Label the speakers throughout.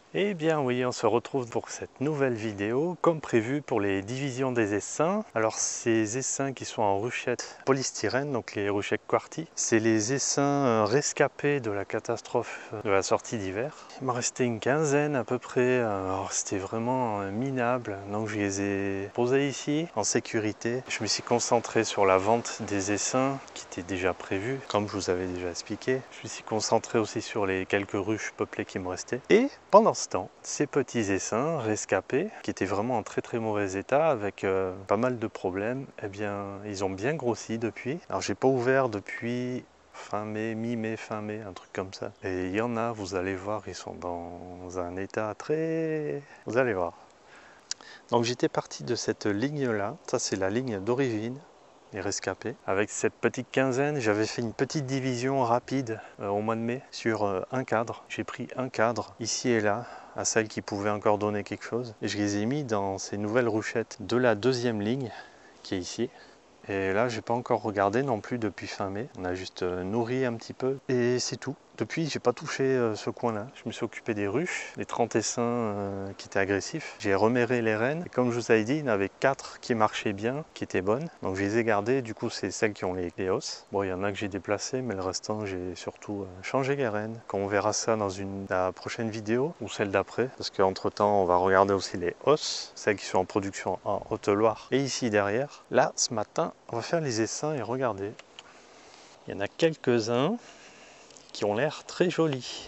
Speaker 1: Eh bien oui, on se retrouve pour cette nouvelle vidéo, comme prévu pour les divisions des essaims. Alors ces essaims qui sont en ruchettes polystyrène, donc les ruchettes QWERTY, c'est les essaims rescapés de la catastrophe de la sortie d'hiver. Il m'en restait une quinzaine à peu près, alors c'était vraiment minable, donc je les ai posés ici en sécurité. Je me suis concentré sur la vente des essaims qui était déjà prévue, comme je vous avais déjà expliqué. Je me suis concentré aussi sur les quelques ruches peuplées qui me restaient. Et pendant ce temps, ces petits essaims rescapés, qui étaient vraiment en très mauvais état, avec pas mal de problèmes, eh bien, ils ont bien grossi depuis. Alors, j'ai pas ouvert depuis fin mai, mi-mai, fin mai, un truc comme ça. Et il y en a, vous allez voir, ils sont dans un état très... Vous allez voir. Donc, j'étais parti de cette ligne-là. Ça, c'est la ligne d'origine. Les rescapés. Avec cette petite quinzaine, j'avais fait une petite division rapide au mois de mai sur un cadre. J'ai pris un cadre ici et là à celles qui pouvaient encore donner quelque chose et je les ai mis dans ces nouvelles ruchettes de la deuxième ligne qui est ici. Et là, j'ai pas encore regardé non plus depuis fin mai. On a juste nourri un petit peu et c'est tout. Depuis, j'ai pas touché ce coin-là. Je me suis occupé des ruches, les 30 essaims qui étaient agressifs. J'ai reméré les rennes. Et comme je vous avais dit, il y en avait 4 qui marchaient bien, qui étaient bonnes. Donc je les ai gardées. Du coup, c'est celles qui ont les os. Bon, il y en a que j'ai déplacées, mais le restant, j'ai surtout changé les rennes. Quand on verra ça dans la prochaine vidéo ou celle d'après, parce qu'entre temps, on va regarder aussi les os, celles qui sont en production en Haute-Loire et ici derrière. Là, ce matin, on va faire les essaims et regardez. Il y en a quelques-uns qui ont l'air très jolis.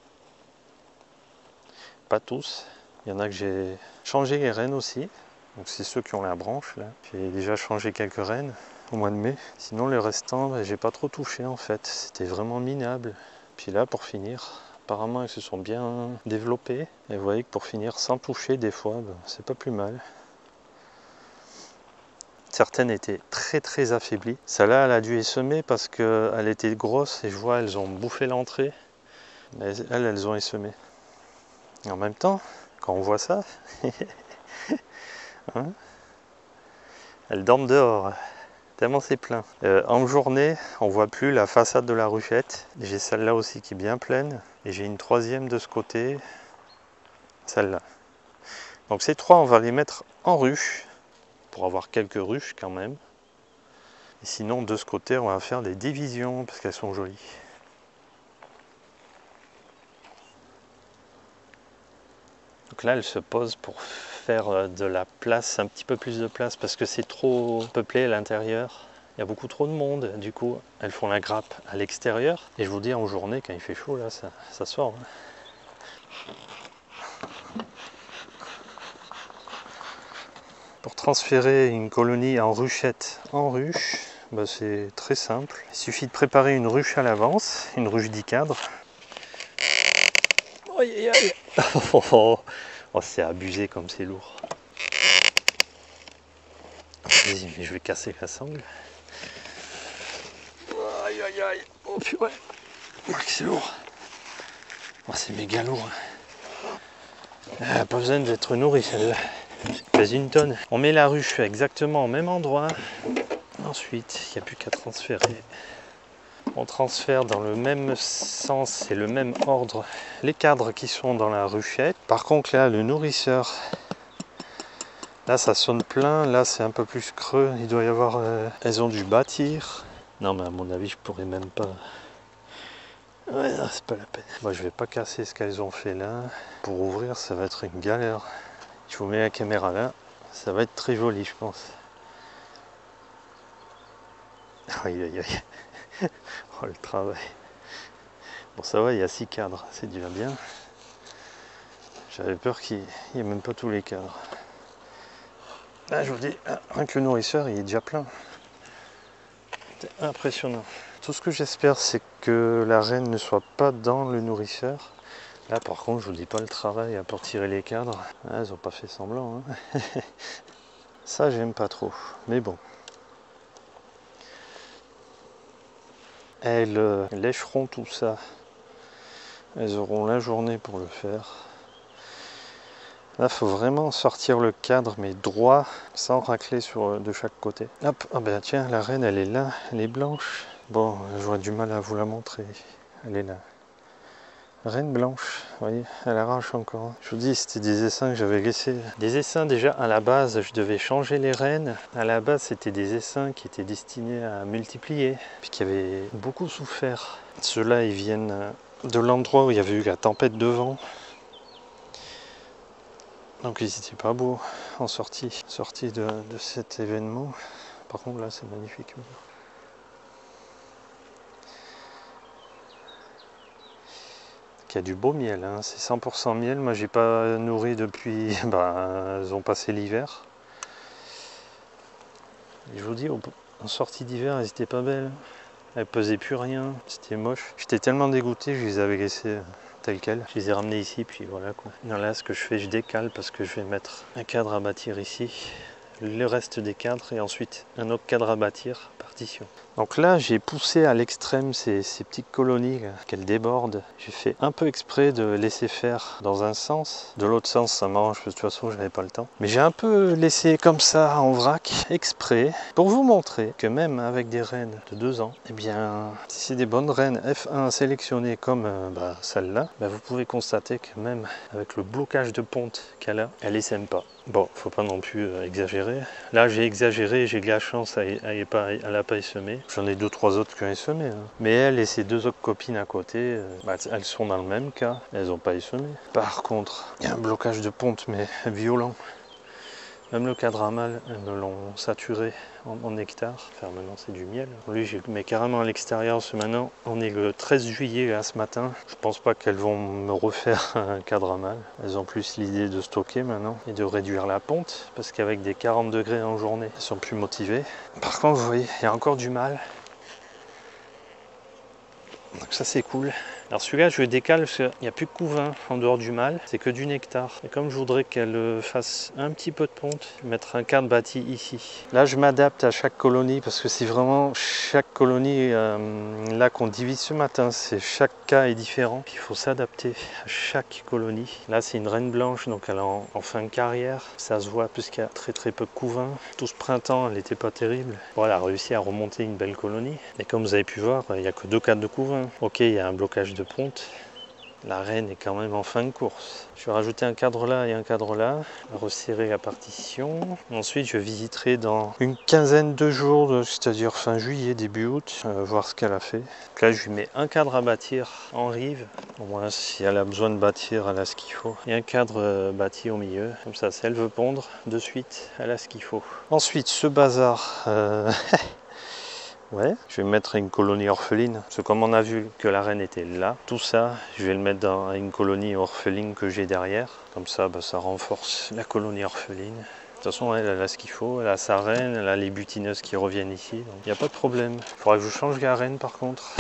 Speaker 1: Pas tous. Il y en a que j'ai changé les rennes aussi. Donc c'est ceux qui ont la branche là. J'ai déjà changé quelques rennes au mois de mai. Sinon les restants, j'ai pas trop touché en fait. C'était vraiment minable. Puis là pour finir, apparemment ils se sont bien développés. Et vous voyez que pour finir sans toucher des fois, c'est pas plus mal. Certaines étaient très affaiblies. Celle-là, elle a dû essemer parce qu'elle était grosse et je vois elles ont bouffé l'entrée. Mais elles ont essemé. Et en même temps, quand on voit ça, hein, elles dorment dehors, tellement c'est plein. En journée, on voit plus la façade de la ruchette. J'ai celle-là aussi qui est bien pleine. Et j'ai une troisième de ce côté, celle-là. Donc ces trois, on va les mettre en ruche, pour avoir quelques ruches quand même. Et sinon, de ce côté, on va faire des divisions, parce qu'elles sont jolies. Donc là, elle se pose pour faire de la place, un petit peu plus de place, parce que c'est trop peuplé à l'intérieur. Il y a beaucoup trop de monde, du coup, elles font la grappe à l'extérieur. Et je vous dis, en journée, quand il fait chaud, là, ça sort. Pour transférer une colonie en ruchette en ruche, c'est très simple. Il suffit de préparer une ruche à l'avance, une ruche 10 cadres. Aïe, aïe, aïe. Oh, c'est abusé comme c'est lourd. Vas-y, mais je vais casser la sangle. Aïe, aïe, aïe. Oh, purée. Oh, c'est lourd. Oh, c'est méga lourd. Pas besoin d'être nourri, celle-là. Pèse une tonne. On met la ruche exactement au même endroit. Ensuite, il n'y a plus qu'à transférer. On transfère dans le même sens et le même ordre les cadres qui sont dans la ruchette. Par contre, là, le nourrisseur, là, ça sonne plein. Là, c'est un peu plus creux. Il doit y avoir... elles ont dû bâtir. Non, mais à mon avis, je pourrais même pas... Ouais, non, c'est pas la peine. Moi, je vais pas casser ce qu'elles ont fait là. Pour ouvrir, ça va être une galère. Je vous mets la caméra là. Ça va être très joli, je pense. Aïe, aïe, aïe. Oh, le travail. Bon, ça va, il y a 6 cadres. C'est déjà bien. J'avais peur qu'il n'y ait même pas tous les cadres. Là, je vous dis, rien que le nourrisseur, il est déjà plein. C'est impressionnant. Tout ce que j'espère, c'est que la reine ne soit pas dans le nourrisseur. Là, par contre, je vous dis pas le travail pour tirer les cadres. Ah, ils n'ont pas fait semblant. Hein. Ça, j'aime pas trop. Mais bon. Elles lècheront tout ça. Elles auront la journée pour le faire. Là, il faut vraiment sortir le cadre, mais droit, sans racler de chaque côté. Hop, ah ben tiens, la reine, elle est là, elle est blanche. Bon, j'aurais du mal à vous la montrer. Elle est là. Reine blanche, vous voyez, elle arrache encore. Je vous dis, c'était des essaims que j'avais laissés. Des essaims déjà à la base, je devais changer les reines. À la base, c'était des essaims qui étaient destinés à multiplier, puis qui avaient beaucoup souffert. Ceux-là, ils viennent de l'endroit où il y avait eu la tempête de vent. Donc ils n'étaient pas beaux en sortie de cet événement. Par contre là c'est magnifique. Il y a du beau miel, hein. C'est 100% miel. Moi j'ai pas nourri depuis, elles ont passé l'hiver. Et je vous dis, en sortie d'hiver elles étaient pas belles. Elles pesaient plus rien, c'était moche. J'étais tellement dégoûté, je les avais laissées telles quelles. Je les ai ramenées ici, puis voilà quoi. Non, là ce que je fais, je décale parce que je vais mettre un cadre à bâtir ici. Le reste des cadres et ensuite un autre cadre à bâtir, partition. Donc là j'ai poussé à l'extrême ces petites colonies qu'elles débordent. J'ai fait un peu exprès de laisser faire dans un sens. De l'autre sens ça m'arrange parce que de toute façon je n'avais pas le temps. Mais j'ai un peu laissé comme ça en vrac, exprès, pour vous montrer que même avec des reines de 2 ans, eh bien si c'est des bonnes reines F1 sélectionnées comme celle-là, vous pouvez constater que même avec le blocage de ponte qu'elle a, elle essaime pas. Bon, faut pas non plus exagérer. Là, j'ai exagéré, j'ai de la chance, elle n'a pas essemé. J'en ai 2-3 autres qui ont essemé. Hein. Mais elle et ses 2 autres copines à côté, elles sont dans le même cas. Elles n'ont pas essemé. Par contre, il y a un blocage de ponte, mais violent. Même le cadre à mâle, elles me l'ont saturé en nectar. Enfin, maintenant, c'est du miel. Lui, je le mets carrément à l'extérieur. Maintenant, on est le 13 juillet, là, ce matin. Je pense pas qu'elles vont me refaire un cadre à mâle. Elles ont plus l'idée de stocker maintenant et de réduire la ponte. Parce qu'avec des 40 degrés en journée, elles sont plus motivées. Par contre, vous voyez, il y a encore du mâle. Donc ça c'est cool. Alors celui-là je le décale parce qu'il n'y a plus de couvain en dehors du mâle, c'est que du nectar. Et comme je voudrais qu'elle fasse un petit peu de ponte, je vais mettre un cadre bâti ici. Là je m'adapte à chaque colonie parce que c'est vraiment chaque colonie là qu'on divise ce matin, c'est chaque cas est différent. Puis il faut s'adapter à chaque colonie. Là c'est une reine blanche donc elle est en fin de carrière. Ça se voit puisqu'il y a très peu de couvain. Tout ce printemps elle n'était pas terrible. Bon, elle a réussi à remonter une belle colonie. Et comme vous avez pu voir, il n'y a que 2 cadres de couvain. Ok, il y a un blocage de ponte. La reine est quand même en fin de course. Je vais rajouter un cadre là et un cadre là, resserrer la partition. Ensuite, je visiterai dans une quinzaine de jours, c'est-à-dire fin juillet, début août, voir ce qu'elle a fait. Donc là, je lui mets un cadre à bâtir en rive. Au moins, si elle a besoin de bâtir, elle a ce qu'il faut. Et un cadre bâti au milieu. Comme ça, si elle veut pondre, de suite, elle a ce qu'il faut. Ensuite, ce bazar... Ouais, je vais mettre une colonie orpheline, parce que comme on a vu que la reine était là, tout ça, je vais le mettre dans une colonie orpheline que j'ai derrière. Comme ça, ça renforce la colonie orpheline. De toute façon, elle a ce qu'il faut, elle a sa reine, elle a les butineuses qui reviennent ici, donc il n'y a pas de problème. Il faudra que je change la reine par contre.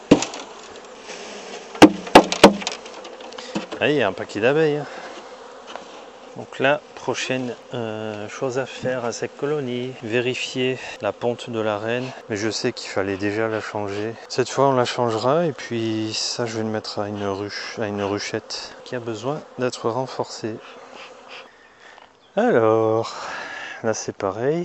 Speaker 1: Ah, il y a un paquet d'abeilles. Hein. Donc là, prochaine chose à faire à cette colonie, vérifier la ponte de la reine. Mais je sais qu'il fallait déjà la changer. Cette fois, on la changera et puis ça, je vais le mettre à une ruchette qui a besoin d'être renforcée. Alors, là c'est pareil.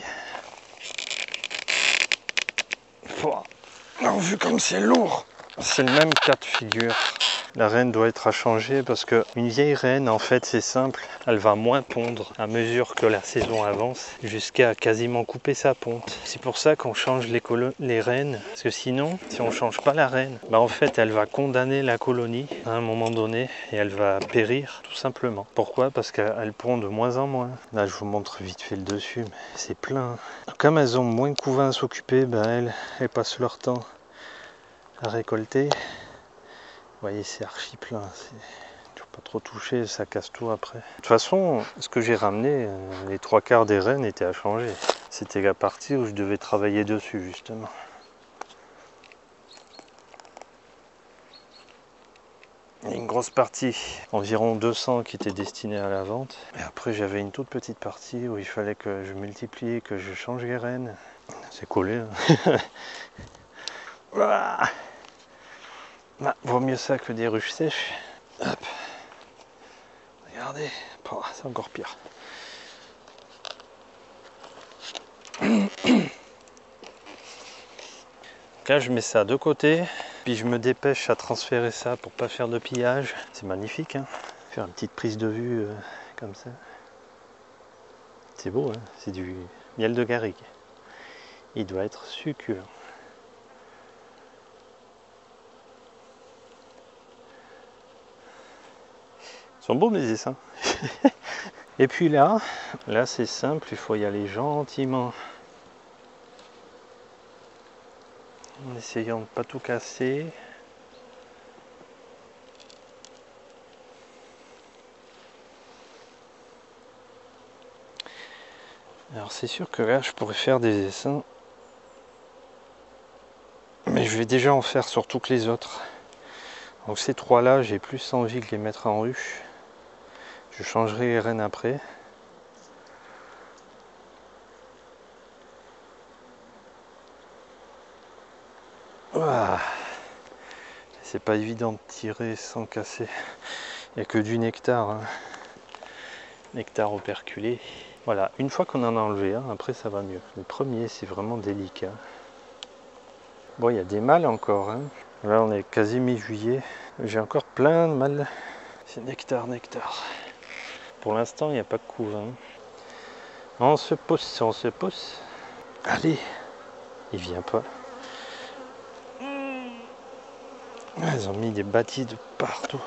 Speaker 1: Alors, vu comme c'est lourd, c'est le même cas de figure. La reine doit être à changer parce qu'une vieille reine, en fait, c'est simple, elle va moins pondre à mesure que la saison avance, jusqu'à quasiment couper sa ponte. C'est pour ça qu'on change les reines, parce que sinon, si on ne change pas la reine, en fait, elle va condamner la colonie à un moment donné et elle va périr, tout simplement. Pourquoi? Parce qu'elle pond de moins en moins. Là, je vous montre vite fait le dessus, mais c'est plein. Comme elles ont moins de couvain à s'occuper, elles passent leur temps à récolter. Vous voyez, c'est archi plein. Il ne faut pas trop toucher, ça casse tout après. De toute façon, ce que j'ai ramené, les 3/4 des rennes étaient à changer. C'était la partie où je devais travailler dessus, justement. Il y a une grosse partie, environ 200 qui était destinée à la vente. Et après, j'avais une toute petite partie où il fallait que je multiplie, que je change les rennes. C'est collé. Hein. Voilà. Vaut mieux ça que des ruches sèches. Hop. Regardez, c'est encore pire. Donc là, je mets ça de côté. Puis je me dépêche à transférer ça pour pas faire de pillage. C'est magnifique, hein. Faire une petite prise de vue comme ça. C'est beau, hein. C'est du miel de garrigue. Il doit être succulent. Ils sont beaux mes essaims. Et puis là c'est simple, il faut y aller gentiment. En essayant de ne pas tout casser. Alors c'est sûr que là je pourrais faire des essaims. Mais je vais déjà en faire sur toutes les autres. Donc ces trois là, j'ai plus envie de les mettre en ruche. Je changerai les rênes après. Voilà. C'est pas évident de tirer sans casser. Il n'y a que du nectar. Hein. Nectar operculé. Voilà, une fois qu'on en a enlevé un, après ça va mieux. Le premier, c'est vraiment délicat. Bon, il y a des mâles encore. Hein. Là, on est quasi mi-juillet. J'ai encore plein de mâles. C'est nectar. Pour l'instant, il n'y a pas de couvain. On se pousse. Allez, il vient pas. Ils ont mis des bâtis de partout.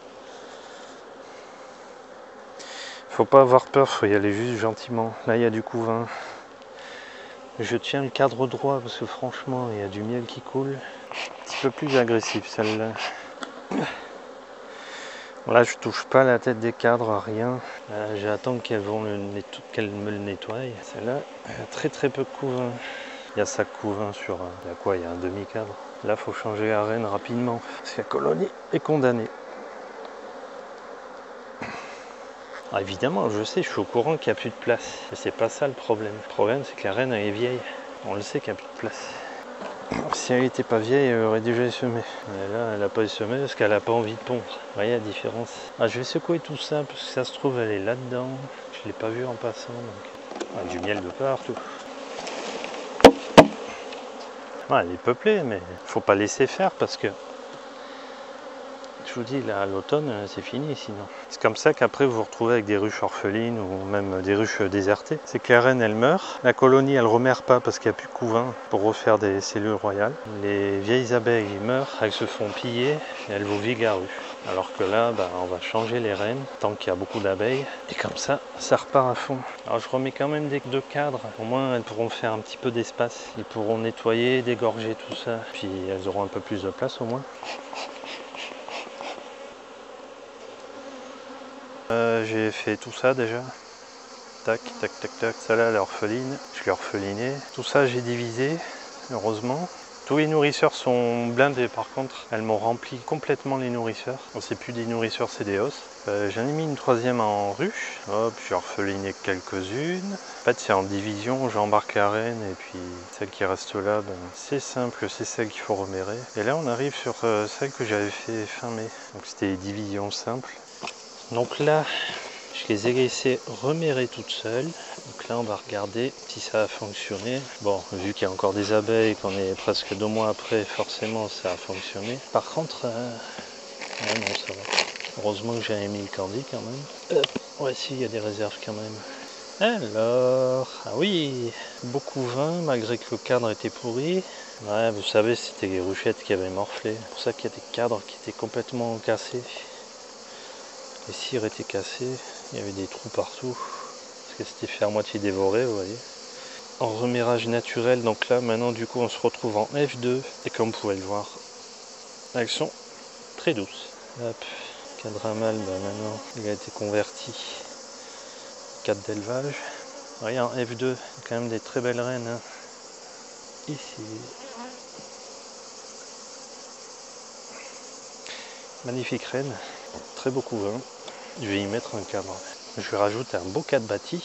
Speaker 1: Faut pas avoir peur, faut y aller juste gentiment. Là, il y a du couvain. Je tiens le cadre droit parce que franchement, il y a du miel qui coule. Un petit peu plus agressif celle-là. Là, je touche pas la tête des cadres, rien. J'attends qu'elles me le nettoient. Celle-là, elle a très peu de couvain. Il y a ça couvain sur... Il y a quoi? Il y a un demi-cadre. Là, faut changer la reine rapidement. Parce que la colonie est condamnée. Ah, évidemment, je sais, je suis au courant qu'il n'y a plus de place. Mais c'est pas ça le problème. Le problème, c'est que la reine, elle est vieille. On le sait qu'il n'y a plus de place. Si elle n'était pas vieille, elle aurait déjà semé. Mais là, elle n'a pas semé parce qu'elle n'a pas envie de pondre. Vous voyez la différence. Ah, je vais secouer tout ça parce que ça se trouve, elle est là-dedans. Je ne l'ai pas vu en passant. Donc... Ah, du miel de partout. Ah, elle est peuplée, mais faut pas laisser faire parce que je vous dis, là, à l'automne, c'est fini sinon. C'est comme ça qu'après vous vous retrouvez avec des ruches orphelines ou même des ruches désertées. C'est que la reine, elle meurt. La colonie, elle remère pas parce qu'il n'y a plus de couvain pour refaire des cellules royales. Les vieilles abeilles, ils meurent, elles se font piller et elles vous vivent la rue. Alors que là, on va changer les reines tant qu'il y a beaucoup d'abeilles. Et comme ça, ça repart à fond. Alors je remets quand même des deux cadres. Au moins, elles pourront faire un petit peu d'espace. Ils pourront nettoyer, dégorger tout ça. Puis elles auront un peu plus de place au moins. J'ai fait tout ça déjà. Tac. Ça là, l'orpheline. Je l'ai orphelinée. Tout ça, j'ai divisé, heureusement. Tous les nourrisseurs sont blindés par contre. Elles m'ont rempli complètement les nourrisseurs. Bon, c'est plus des nourrisseurs, c'est des os. J'en ai mis une troisième en ruche. Hop, j'ai orpheliné quelques-unes. En fait, c'est en division. J'embarque la reine et puis celle qui reste là, c'est simple, c'est celle qu'il faut remérer. Et là, on arrive sur celle que j'avais fait fin mai. Donc c'était des divisions simples. Donc là, je les ai laissées remérer toutes seules. Donc là, on va regarder si ça a fonctionné. Bon, vu qu'il y a encore des abeilles, qu'on est presque 2 mois après, forcément, ça a fonctionné. Par contre, ouais, non, ça va. Heureusement que j'avais mis le candy quand même. Ouais, si, il y a des réserves quand même. Alors, ah oui, beaucoup vin, malgré que le cadre était pourri. Ouais, vous savez, c'était les ruchettes qui avaient morflé. C'est pour ça qu'il y a des cadres qui étaient complètement cassés. Les cires étaient cassées, il y avait des trous partout, parce que c'était fait à moitié dévoré, vous voyez. En remérage naturel, donc là maintenant du coup on se retrouve en F2, et comme vous pouvez le voir, elles sont très douces. Hop, cadre à mâle, maintenant il a été converti cadre d'élevage. Vous voyez en F2, quand même des très belles reines. Hein. Ici. Magnifique reine, très beau couvain. Je vais y mettre un cadre. Je vais rajouter un beau cadre bâti.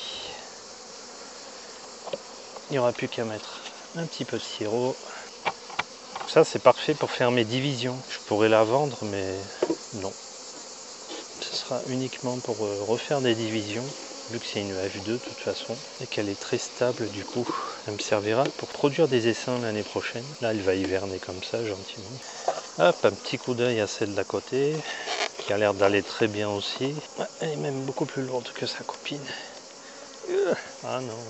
Speaker 1: Il n'y aura plus qu'à mettre un petit peu de sirop. Ça c'est parfait pour faire mes divisions. Je pourrais la vendre mais non. Ce sera uniquement pour refaire des divisions. Vu que c'est une F2 de toute façon et qu'elle est très stable du coup. Ça me servira pour produire des essaims l'année prochaine. Là elle va hiverner comme ça gentiment. Hop, un petit coup d'œil à celle d'à côté, qui a l'air d'aller très bien aussi. Ouais, elle est même beaucoup plus lourde que sa copine. Ah non.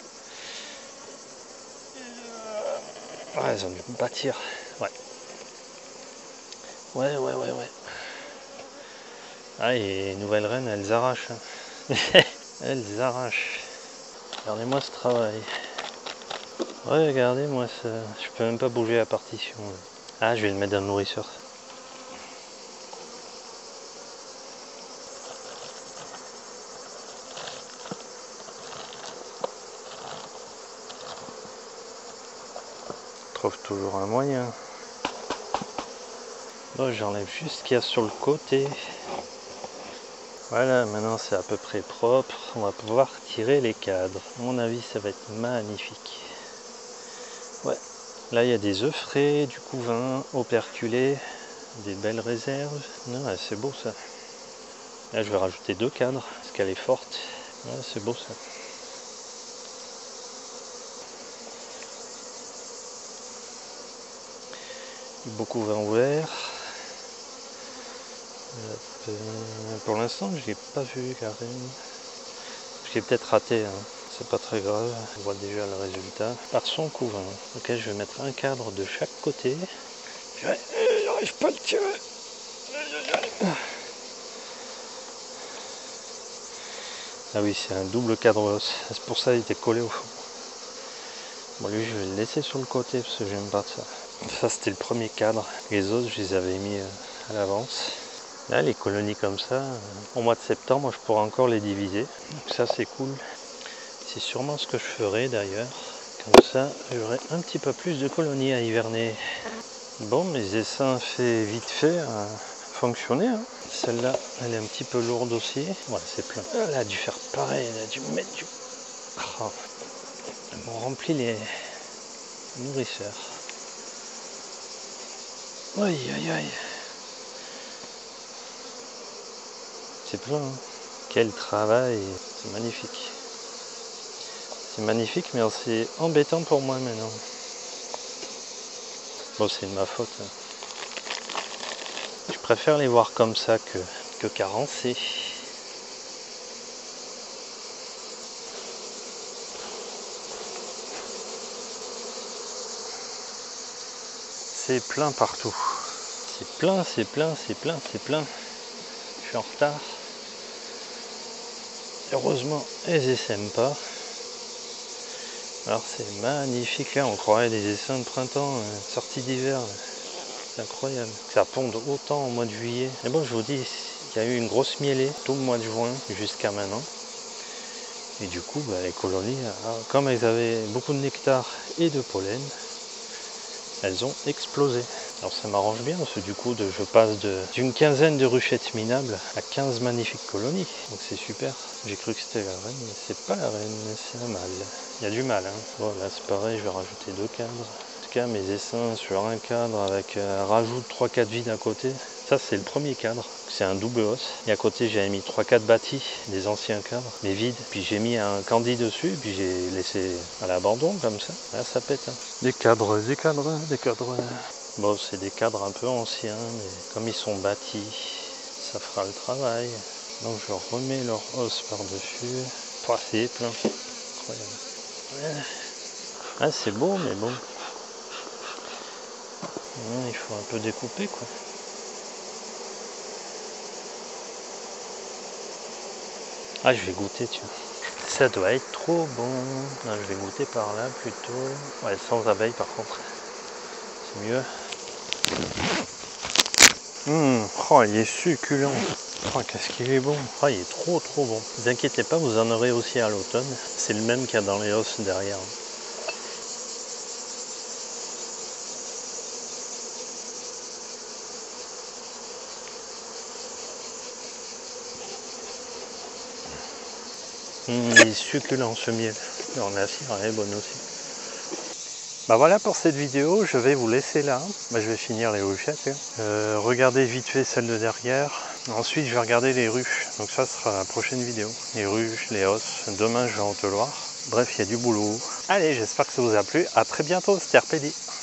Speaker 1: Ah, elles ont dû me bâtir. Ouais. Ouais. Ah, et les nouvelles reines, elles arrachent. Elles arrachent. Regardez-moi ce travail. Ouais, regardez, moi, ça... je peux même pas bouger la partition. Ah, je vais le mettre dans le nourrisseur. Je trouve toujours un moyen. Bon, j'enlève juste ce qu'il y a sur le côté. Voilà, maintenant c'est à peu près propre. On va pouvoir tirer les cadres. À mon avis, ça va être magnifique. Ouais. Là, il y a des œufs frais, du couvain, operculé, des belles réserves. Non, ouais, c'est beau ça. Là, je vais rajouter 2 cadres parce qu'elle est forte. Ouais, c'est beau ça. Du beau couvain ouvert. Pour l'instant, je l'ai pas vu, Karen. Je l'ai peut-être raté, hein. C'est pas très grave. On voit déjà le résultat. Par son couvain. Ok, je vais mettre un cadre de chaque côté. J'arrive pas à le tirer. Ah oui, c'est un double cadre os. C'est pour ça qu'il était collé au fond. Bon, lui, je vais le laisser sur le côté parce que j'aime pas ça. Ça, c'était le premier cadre. Les os, je les avais mis à l'avance. Là, les colonies comme ça, au mois de septembre, je pourrais encore les diviser. Donc ça, c'est cool. C'est sûrement ce que je ferai d'ailleurs. Comme ça, j'aurai un petit peu plus de colonies à hiverner. Bon, mes essaims fait vite fait fonctionner. Hein. Celle-là, elle est un petit peu lourde aussi. Ouais, c'est plein. Elle a dû faire pareil, elle a dû mettre du... Oh. On remplit les nourrisseurs. Aïe. C'est plein. Hein. Quel travail. C'est magnifique. C'est magnifique, mais c'est embêtant pour moi maintenant. Bon, c'est de ma faute. Hein. Je préfère les voir comme ça que carencés. C'est plein partout. C'est plein. Je suis en retard. Heureusement, elles essaiment pas. Alors c'est magnifique. Là, on croirait des essaims de printemps, sortis d'hiver. C'est incroyable. Ça ponde autant au mois de juillet. Mais bon, je vous dis, il y a eu une grosse mielée tout le mois de juin jusqu'à maintenant. Et du coup, les colonies, comme elles avaient beaucoup de nectar et de pollen, elles ont explosé. Alors ça m'arrange bien parce que du coup je passe d'une quinzaine de ruchettes minables à 15 magnifiques colonies. Donc c'est super. J'ai cru que c'était la reine, mais c'est pas la reine, c'est un mâle. Il y a du mâle. Hein. Bon là c'est pareil, je vais rajouter 2 cadres. En tout cas mes essaims sur un cadre avec rajout de 3-4 vides à côté. Ça c'est le premier cadre, c'est un double os. Et à côté j'avais mis 3-4 bâtis, des anciens cadres, mais vides. Puis j'ai mis un candy dessus, et puis j'ai laissé à l'abandon comme ça. Là ça pète. Hein. Des cadres. Bon, c'est des cadres un peu anciens, mais comme ils sont bâtis, ça fera le travail. Donc je remets leur os par-dessus. Oh, c'est plein. Incroyable. Ouais. Ah, c'est beau, mais bon. Il faut un peu découper, quoi. Ah, je vais goûter, tiens. Ça doit être trop bon. Non, je vais goûter par là, plutôt. Ouais, sans abeilles, par contre. C'est mieux. Oh, il est succulent. Oh, qu'est-ce qu'il est bon. Oh, il est trop bon. Ne vous inquiétez pas, vous en aurez aussi à l'automne. C'est le même qu'il y a dans les os derrière. Il est succulent ce miel. Alors, la cire elle est bonne aussi. Bah voilà pour cette vidéo, je vais vous laisser là. Je vais finir les ruchettes. Regardez vite fait celle de derrière. Ensuite je vais regarder les ruches. Donc ça sera la prochaine vidéo. Les ruches, les os. Demain je vais en Haute-Loire. Bref, il y a du boulot. Allez, j'espère que ça vous a plu. À très bientôt, c'était RPD.